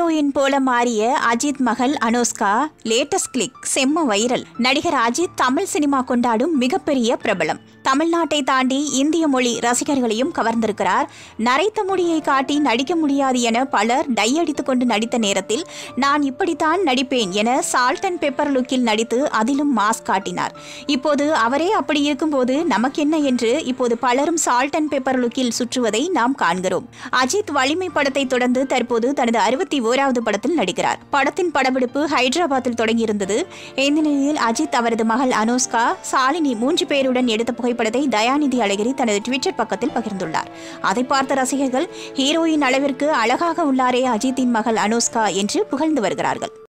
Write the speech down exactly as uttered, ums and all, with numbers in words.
Heroine போல மாறிய அஜித் மகள் அனுஷ்கா லேட்டஸ்ட் கிளிக் செம்ம வைரல். நடிகர் அஜித் தமிழ் சினிமா கொண்டாடும் மிகப்பெரிய பிரபலம். தமிழ்நாட்டை தாண்டி இந்திய மொழி ரசிகர்களையும் கவர்ந்திருக்கிறார். நரைத்த முடியை காட்டி நடிக்க முடியாது என பலர் டையடித்துக் கொண்டு நடித்த நேரத்தில் நான் இப்படித்தான் நடிப்பேன் என சால்ட் அண்ட் பெப்பர் லுக்கில் நடித்து அதிலும் மாஸ்க் காட்டினார். இப்போது அவரே அப்படி இருக்கும்போது நமக்கென்ன என்று இப்போது பலரும் சால்ட் அண்ட் பெப்பர் லுக்கில் சுற்றுவதை நாம் காண்கிறோம். அஜித் வலிமை படத்தை தொடர்ந்து தற்போது தனது அறுபத்தி ஓராவது படத்தில் நடிக்கிறார். படத்தின் படப்பிடிப்பு ஹைதராபாத்தில் தொடங்கியிருந்தது. இந்த நிலையில் அஜித் அவரது மகள் அனுஷ்கா, சாலினி மூன்று பேருடன் எடுத்த புகைப்படத்தை தயாநிதி அழகிரி தனது ட்விட்டர் பக்கத்தில் பகிர்ந்துள்ளார். அதை பார்த்த ரசிகர்கள் ஹீரோயின் அளவிற்கு அழகாக உள்ளாரே அஜித்தின் மகள் அனுஷ்கா என்று புகழ்ந்து வருகிறார்கள்.